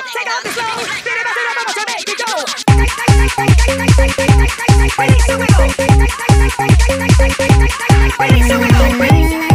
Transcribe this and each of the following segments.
take off the slow. Baby, bust it up, I'ma make it go. Release the wiggle. Release the wiggle. Release the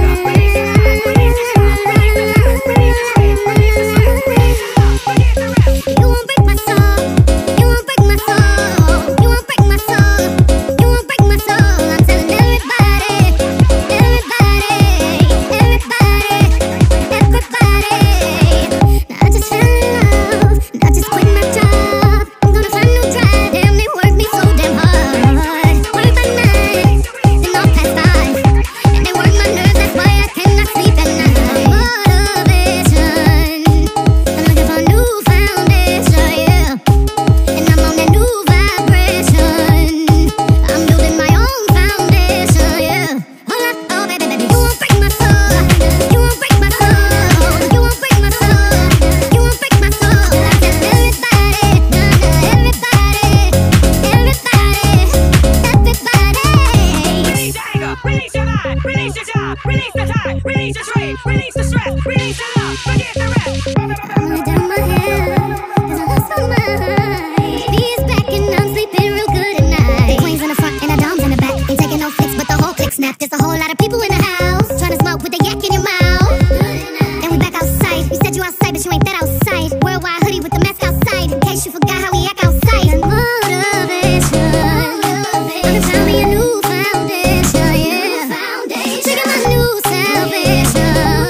stress, release the love, forget the rest. I'm gonna down my hair, 'cause I lost my mind. Be's back and I'm sleeping real good at night. The queen's in the front and the dom's in the back. Ain't taking no flicks, but the whole click snap. There's a whole lot of people in the house trying to smoke with a yak in your mouth. And we back outside. You said you outside, but you ain't that outside. Worldwide hoodie with the mask outside, in case you forgot how we act outside. Motivation, I'm trying me a new foundation, yeah. Trigger my new salvation.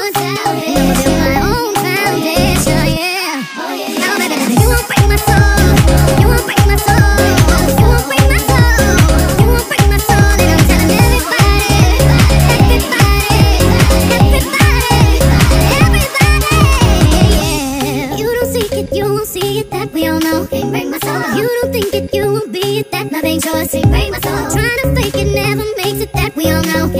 You don't think it, you won't be it. That love ain't yours. Break my soul. Trying to fake it never makes it. That we all know.